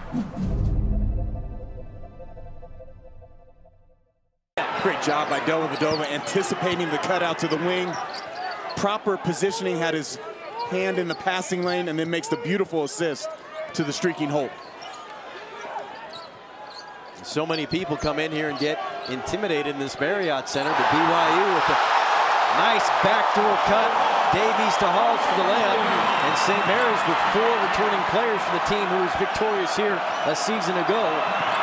Great job by Dellavedova, anticipating the cutout to the wing. Proper positioning, had his hand in the passing lane, and then makes the beautiful assist to the streaking Holt. So many people come in here and get intimidated in this Marriott Center, but BYU with a nice backdoor cut. Davies to Haws for the layup, and St. Mary's with 4 returning players for the team who was victorious here a season ago.